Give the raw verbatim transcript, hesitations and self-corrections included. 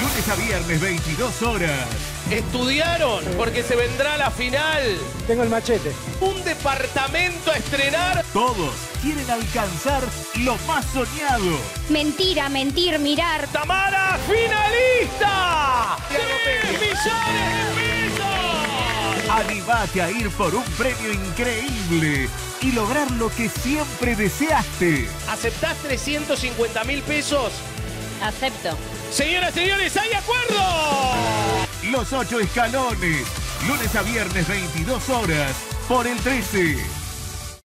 Lunes a viernes, veintidós horas. ¿Estudiaron? Porque se vendrá la final. Tengo el machete. Un departamento a estrenar. Todos quieren alcanzar lo más soñado. Mentira, mentir, mirar. ¡Tamara, finalista! ¡tres millones de pesos! Animate a ir por un premio increíble y lograr lo que siempre deseaste. ¿Aceptás trescientos cincuenta mil pesos? Acepto. Señoras y señores, ¡hay acuerdo! Los ocho escalones. Lunes a viernes, veintidós horas. Por el trece.